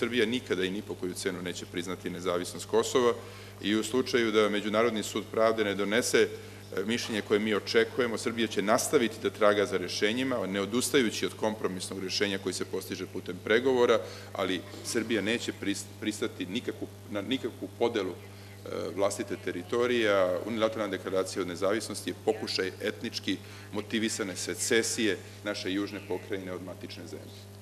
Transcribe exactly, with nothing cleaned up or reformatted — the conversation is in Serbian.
Srbija nikada i ni po koju cenu neće priznati nezavisnost Kosova i u slučaju da Međunarodni sud pravde ne donese mišljenje koje mi očekujemo, Srbija će nastaviti da traga za rešenjima, ne odustajući od kompromisnog rešenja koji se postiže putem pregovora, ali Srbija neće pristati na nikakvu podelu vlastite teritorije, a unilateralna deklaracija o nezavisnosti je pokušaj etnički motivisane secesije naše južne pokrajine od matične zemlje.